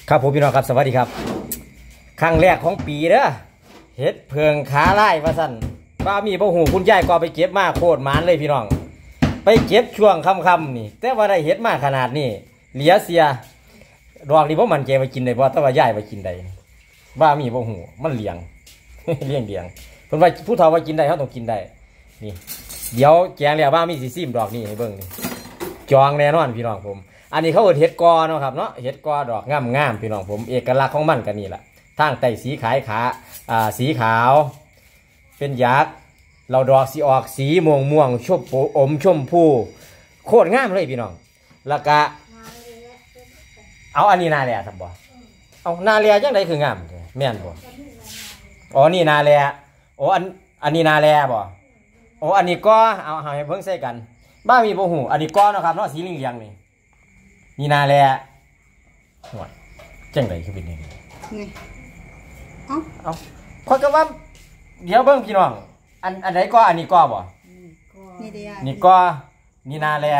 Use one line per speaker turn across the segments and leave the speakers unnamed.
ครับผมพี่น้องครับสวัสดีครับครั้งแรกของปีเด้อเฮ็ดเพิงขาไล่ว่าสั่นบ้ามีบ่หูคุณยายก็ไปเก็บมาโคตรหมานเลยพี่น้องไปเก็บช่วงค่ำๆนี่แต่ว่าได้เฮ็ดมาขนาดนี้เหลียเสียดอกนี้บ่มันใจไปกินได้บ่แต่ว่ายายไปกินได้บ้ามีบ่หูมันเลี้ยง เลี้ยงเพิ่นว่าผู้เฒ่าว่ากินได้เฮาต้องกินได้นี่เดี๋ยวแกงแล้วบ้ามีสิซิมดอกนี้ให้เบิ่งนี่จองแน่นอนพี่น้องผมอันนี้เขาเอิ้นเห็ดกอเนาะครับเนาะเห็ดกอดอกงามพี่น้องผมเอกลักษณ์ของมันกันนี่แหละทางไต่สีสีขาวเป็นยักษ์เราดอกสีออกสีม่วงชมพูอมชมพูโคตรงามเลยพี่น้องแล้วก็เอาอันนี้นาแลครับบ่เอานาแลจังไดคืองามแม่นบ่อ๋อนี่นาแลโอ้อันนี้นาแลบ่โอ้อันนี้ก็เอาให้เพิ่งใส่กันบ้ามีบ่หูอันนี้ก็เนาะครับเนาะสีเหลืองๆนี่นาแลหวดจังไดคือเป็นยังไงนี่เอาคนก็ว่าเดี๋ยวเบิ่งพี่น้องอันไหนก็อันนี้ก็บ่นี่ก็นี่นาแล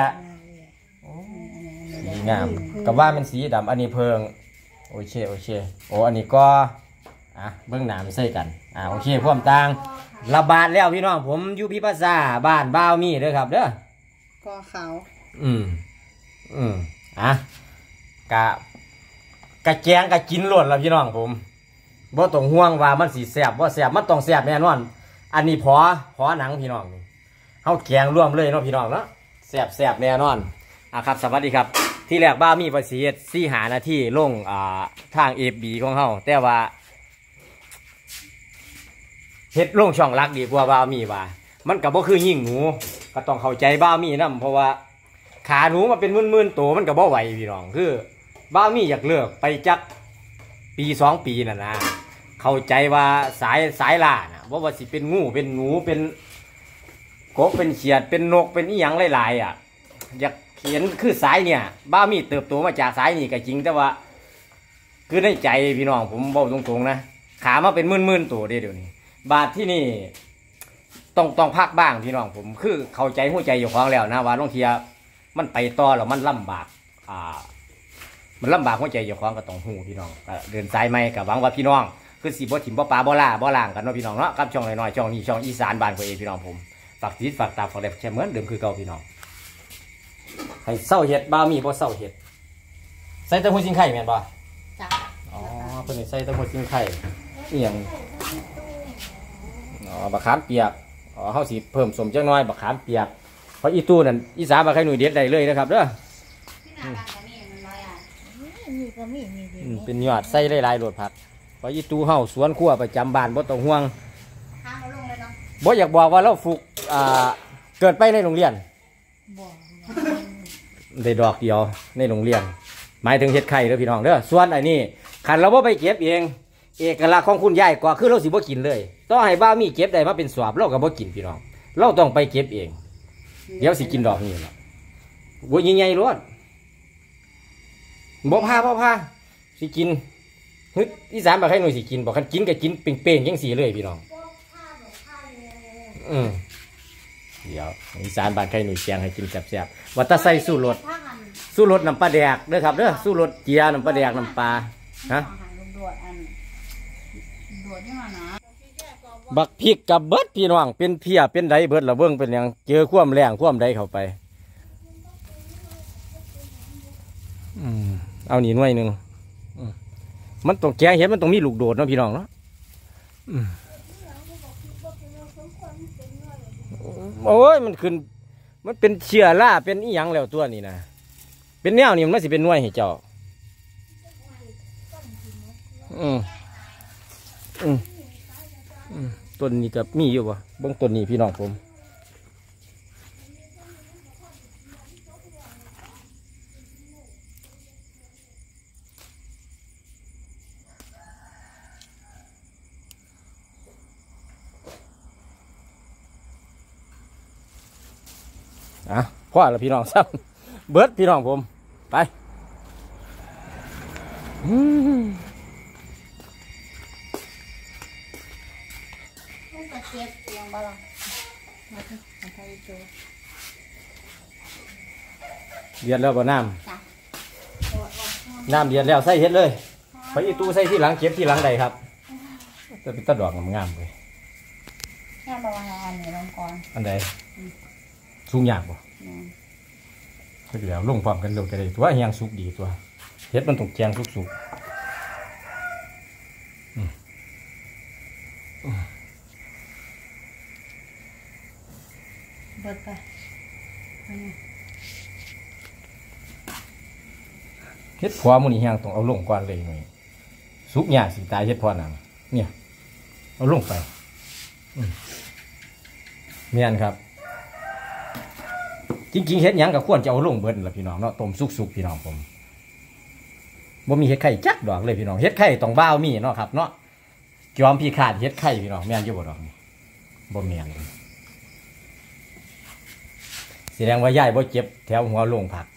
สีงามกับว่ามันสีดำอันนี้เพิงโอเคโอ้อันนี้ก็เบื้องหน้าไม่ใช่กันโอเคพร้อมต่างระบาดแล้วพี่น้องผมอยู่พิพัฒนาบ้านบ้าวมีเด้อครับเด้อ
ก็ขาว
กะแจงกะกินล้วนแล้วพี่น้องผมบ่ต้องห่วงว่ามันสิแซ่บบ่แซ่บมันต้องแซ่บแน่นอนอันนี้พอหนังพี่น้องนี่เฮาแกงร่วมเลยเนาะพี่น้องเนาะแซ่บแน่นอนครับสวัสดีครับที่แรกบ้ามีประสิทธิ์4-5 นาทีลงทาง FB ของเฮาแต่ว่าเฮ็ดลงช่องรักดีกว่าบ้ามีว่ามันก็บ่คือยิ่งหนูก็ต้องเข้าใจบ้ามีนำเพราะว่าขาหนูมาเป็นมื่นๆโตมันก็บ่ไหวพี่น้องคือบ้ามีอยากเลิกไปจักปี2 ปีน่ะนะเข้าใจว่าสายล่าน่ะว่าสิเป็นงูเป็นหนูเป็นกบเป็นเขียดเป็นนกเป็นอีหยังหลายๆอยากเขียนคือสายเนี่ยบ้ามีเติบโตมาจากสายนี่ก็จริงแต่ว่าคือในใจพี่น้องผมบอกตรงๆนะขามาเป็นมื่นๆโตเดี๋ยวนี้บาดที่นี่ต้องพักบ้างพี่น้องผมคือเข้าใจหัวใจอยู่ของแล้วนะว่าลงเทียมันไปต่อแล้วมันลำบากมันลำบากหัวใจอยู่ของก็ต้องหูพี่น้องเดินสายไม่กับหวังว่าพี่น้องคือสีบ่ถิ่มบ่ปลาบ่ล่าบ่ล่างกันเนาะพี่น้องเนาะกับช่องน้อยๆช่องนี้ช่องอีสานบ้านตัวเองพี่น้องผมฝากติดฝากตามฝากแบบแชร์เหมือนเดิมคือเก่าพี่น้องให้เศร้าเห็ดบ้ามีบ่เศร้าเห็ดใส่เต้าหู้จิ้งไข่แม่นบ่จ้ะอ๋อเพิ่นใส่เต้าหู้จิ้งไข่อีหยังบักขามเปียกเฮาสิเพิ่มสมจังน้อยบักขามเปียกเพราะอีตู้นั่นอีสาบักไข่หนุ่ยเด็ดได้เลยนะครับเด้อเป็นยอดใส่หลายๆโหลดผักเพราะอีตู้เฮาสวนครัวประจำบ้านบ่ต้องห่วงบ่อยากบอกว่าเราฝึกเกิดไปในโรงเรียนได้ดอกเดียวในโรงเรียนหมายถึงเฮ็ดไข่เด้อพี่น้องเด้อส่วนไอ้นี่คันเราบ่ไปเก็บเองเอกลักษณ์ของคุณยายก็คือเราสิบ่กินเลยต้องให้บ้ามีเก็บได้มาเป็นสวบเราก็บ่กินพี่น้องเราต้องไปเก็บเองเดี๋ยวสิกินดอกนี้ล่ะบ่ใหญ่ๆรวดบ่พาสิกินฮึดอีสานบ่ให้หน่อยสิกินบ่คันกินก็กินเป่งๆจังซี่เลยพี่น้องเดี๋ยวอีสานบ้านใครหนุ่ยแกงให้กินแซ่บๆว่าตะใส่สู้รสน้ำปลาแดกเด้อครับเด้อสู้รสเจียน้ำปลาแดกน้ำปลาฮะบักพริกกับเบิดพี่น้องเป็นเพียเป็นไดเบิดละเบิ้งเป็นอย่างเจอความแรงความใดเข้าไปเอาหนีหน่วยหนึ่งมันต้องแกงเห็นมันต้องมีลูกโดดเนาะพี่น้องเนาะโอ้ยมันขึ้นมันเป็นเชื้อราเป็นอีหยังแล้วตัวนี้นะเป็นแนวนี่มันสิเป็นหน่วยให้เจ้าต้นนี้กับมีอยู่ป่ะเบื้องต้นนี้พี่น้องผมพ่อแล้วพี่น้องซ้ำเบิร์ดพี่น้องผมไปเดือดแล้วบ่น้ำเดือดแล้วใส่เห็ดเลยไปอีตู้ใส่ที่หลังเก็บที่หลังใดครับจะเป็นต้นดอกงามๆเลย
แค่บอกว่าอันนี้ลงก่อน
อันใดสูงยากบ่ก็เดี๋ยวลงพร้อมกันลงจะได้ตัวแห้งสุกดีตัวเฮ็ดมันต้องแจงสุก
เบิดไป
เฮ็ดพอมันนี่แห้งต้องเอาลงก่อนเลยหน่อยสุกยากสิตายเฮ็ดพอหนังเนี่ยเอาลงไปเมียนครับจริงๆเฮ็ดหยังก็ควรจะเอาลงเบิดล่ะพี่น้องเนาะต้มสุกๆพี่น้องผมบ่มีเฮ็ดไข่จักดอกเลยพี่น้องเฮ็ดไข่ต้องบ้าวมีเนาะครับเนาะจอมพี่ขาดเฮ็ดไข่พี่น้องแม่นอยู่บ่ดอกนี่บ่แม่นเลยแสดงว่ายายบ่เจ็บแถวหัวโรงผัก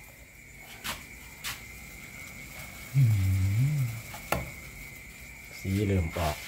สีเริ่มออก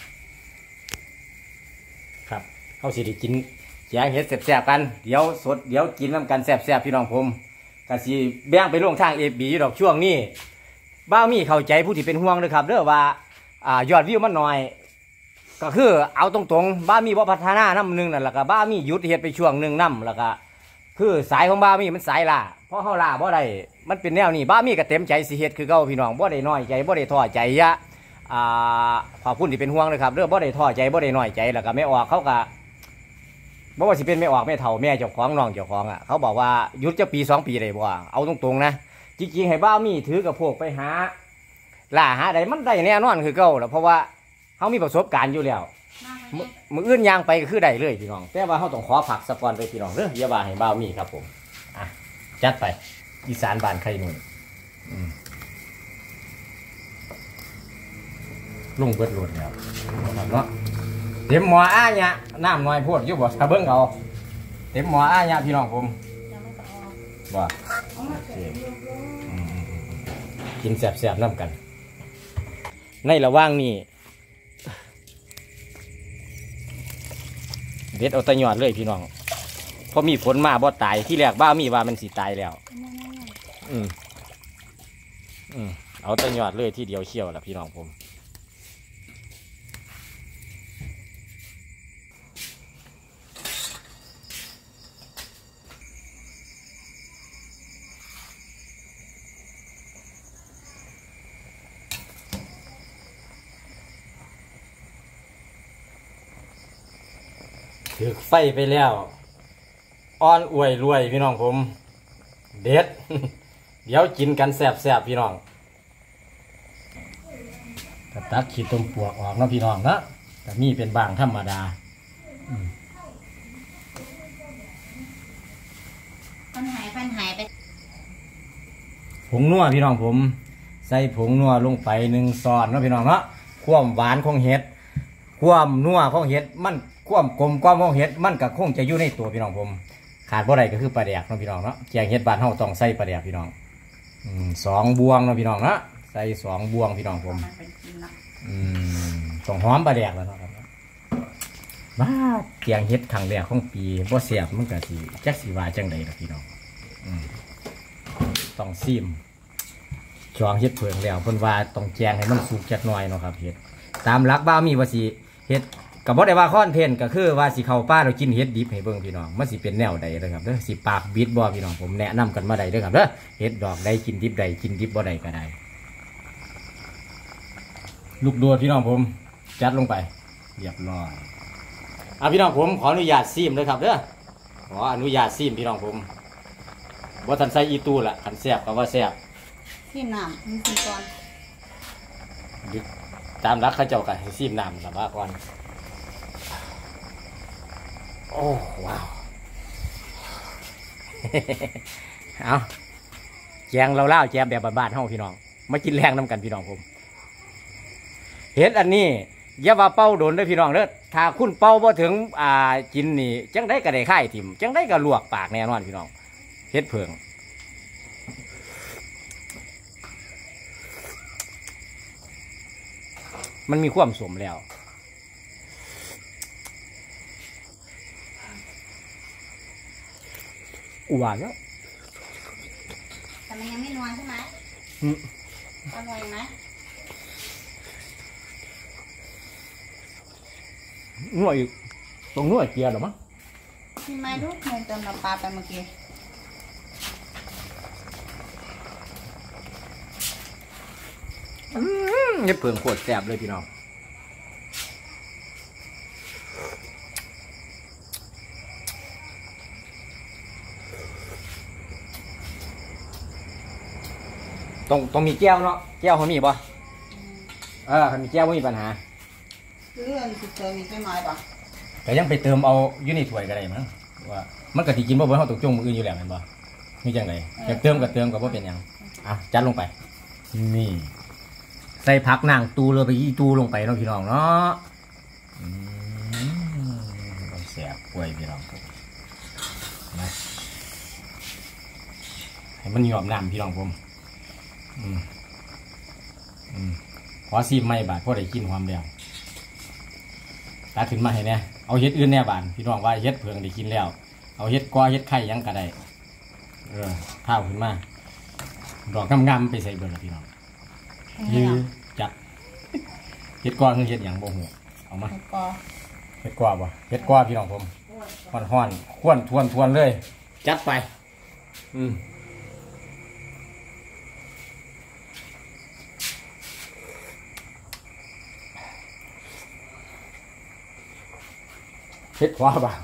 ครับเขาสิได้กินแกงเห็ดแซ่บๆกันเดี๋ยวสดเดี๋ยวกินน้ำกันแซ่บๆพี่น้องผมกะสิแบ่งไปลงทางFBดอกช่วงนี้บ้ามีเข้าใจผู้ที่เป็นห่วงเลยครับเด้อว่ายอดวิวมันน้อยก็คือเอาตรงๆบ้ามีบ่พัฒนาน้ำหนึ่งนั่นแหละก็บ้ามีหยุดเห็ดไปช่วงหนึ่งน้ำแล้วก็คือสายของบ้ามีมันสายล่าเพราะเขาล่าบ่ได้มันเป็นแนวนี้บ้ามีก็เต็มใจสิเฮ็ดคือเก่าพี่น้องบ่ได้น้อยใจบ่ได้ท้อใจยะขอบคุณที่เป็นห่วงเลยครับเด้อบ่ได้ท้อใจบ่ได้น้อยใจแล้วก็ไม่ออกเขาก็บ่ว่าสิเป็นไม่ออกไม่เท่าแม่เจ้าของน้องเจ้าของเขาบอกว่าหยุดจะปี2 ปีได้บ่เอาตรงๆนะจริงๆให้บ้ามีถือกับพวกไปหาล่าหาใดมันได้แน่นอนคือเก่าแล้วเพราะว่าเขามีประสบการณ์อยู่แล้วมืออื่นยางไปก็คือได้เลยพี่น้องแต่ว่าเขาต้องขอผักสปอนไปพี่น้องเด้ออย่าว่าให้บ้ามีครับผมจัดไปอีสานบ้านไข่หนุ่มลุงเบิดโหลดแล้วเนาะเต็มหม้อเนี่ยน้ำน้อยพูดอยู่บ่ถ้าเบิ้งเอาเต็มหม้อเนี่ยพี่น้องผมว่ากินแซ่บๆน้ำกันในระหว่างนี้เด็ดเอาตะหยอดเลยพี่น้องพอมีฝนมาบ่ตายที่แรกบ้ามีว่ามันสิตายแล้วเอาตะหยอดเลยที่เดียวเชี่ยวละพี่น้องผมถือไฟไปแล้วอ่อนอวยรวยพี่น้องผมเด็ด เดี๋ยวกินกันแซ่บๆพี่น้องตัดขีดต้มปวกออกนะพี่น้องนะแต่มีเป็นบางธรรมดา
ปัญหายไป
ผงนัวพี่น้องผมใส่ผงนัวลงไป1 ช้อนนะพี่น้องเนาะความหวานของเห็ดความนัวของเห็ดมันความกลมความของเห็ดมันก็คงจะอยู่ในตัวพี่น้องผมขาดบ่ได้ก็คือปลาแดกนะพี่น้องเนาะแกงเห็ดบ้านเฮาต้องใส่ปลาแดกพี่น้อง2 บวงนะพี่น้องนะใส่2 บวงพี่น้องผมต้องหอมปลาแดกแล้วครับมาแกงเห็ดครั้งแรกของปีบ่แซ่บมันก็สิจักสิว่าจังไดล่ะพี่น้องต้องซิมช่วงเห็ดเผือกแล้วเพิ่นว่าต้องแจงให้มันสุกจักหน่อยเนาะครับเห็ดตามหลักบ้ามีว่าสิเห็ดกับบ่ได้ว่าค้อนเพนก็คือว่าสิเข้าป้าเรากินเห็ดดิบให้เบิ่งพี่น้องมันสิเป็นแนวใดเลยครับเด้อสิปากบิดบ่พี่น้องผมแนะนำกันมาได้เด้อครับเด้อเห็ดดอกใดกินดิบใดกินดิบบ่ได้ก็ได้ลูกโดดพี่น้องผมจัดลงไปเรียบร้อยพี่น้องผมขออนุญาตซิมเลยครับเด้อขออนุญาตซิมพี่น้องผมว่าทันใส่อีตูล่ะขันแซ่บก็ว่าแซ่บ
ซิมน้ำมีซิมก่อน
ตามรักข้าเจ้ากันซิมน้ำสัมภาระก่อนโอ้ว้าวเอาแจงเราเล่าแจมแบบบ้านๆห้องพี่น้องมากินแรงน้ำกันพี่น้องผมเห็ดอันนี้อย่าว่าเป้าโดนด้วยพี่น้องเด้อถ้าคุณเป้าพอถึงกินนี่จังได้ก็ได้ค่ายถิ่มจังได้ก็ลวกปากแน่นอนพี่น้องเห็ดเผือกมันมีความสมแล้วหวานแล้ว
แต่มันยังไม่นัวใช่ไหมอร่อยไหม
นวดอีกตรงนวดเกียร์หรอมั้ง
มีไม้ลูกเนยเติมน้ำปลาไปเมื่อกี้
เฮ็ดเผืองโคตรแซ่บเลยพี่น้องต้องมีแก้วเนาะแก้วเขามีป่ะถ้ามีแก้วไม่มีปัญหา
คืออันที่เติมมีแค่น้อยป่ะ
แต่ยังไปเติมเอาอยู่ในถ้วยก็ได้มั้งว่ามันก็สิกินบ่เบิ่เขาตกจงมืออื่นอยู่แล้วแม่นบ่มีจังไดอยากเติมก็เติมก็บ่เป็นหยังจัดลงไปนี่ใส่ผักนางตูเลยไปอีตูลงไปเนาะพี่น้องเนาะแซ่บป่วยพี่น้องนะให้มันหยอบน้ำพี่น้องผมขอซีมไม่บาดเพราะได้กินความเดียวตาขึ้นมาให้แน่เอาเฮ็ดอื่นแน่บานพี่น้องว่าเฮ็ดเพิงได้กินแล้วเอาเฮ็ดกอเฮ็ดไข่ยังก็ได้ข้าวขึ้นมาดอกงามๆไปใส่เบิ่งละพี่น้องยือจัดเฮ็ดกอคือเฮ็ดหยังบ่ฮู้เอามาเฮ็ดกอบ่เฮ็ดกอพี่น้องผมฮ้อนๆข้วนทวนเลยจัดไปเฮ็ดขวาบ่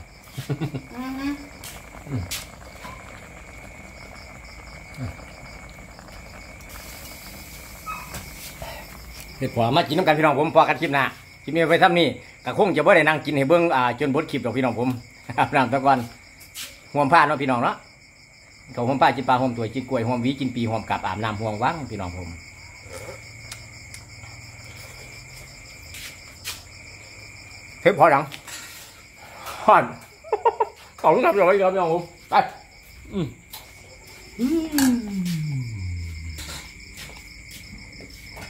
เฮ็ดขวามากินน้ำกันพี่น้องผมพอกันคลิปหน้าคลิปนี้ไปทำนี่ก็คงจะบ่ได้นั่งกินให้เบิ่งจนบดคลิปดอกพี่น้องผมอาบน้ำตะกอนห่วมผ้าเนาะพี่น้องเนาะเขาห่วมผ้ากินปลาห่วมตัวกินกล้วยห่วมหวีกินปีห่วมกับอาบน้ำห่วมวังพี่น้องผมเทปพอหลังผ่านขอบคุณครับพี่น้องผมไป